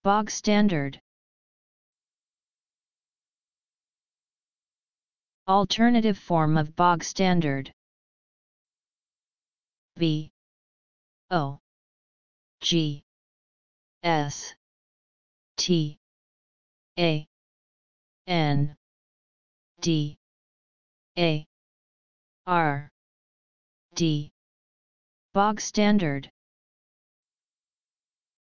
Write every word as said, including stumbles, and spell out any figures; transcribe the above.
Bog standard. Alternative form of bog standard. B O G S T A N D A R D. Bog standard.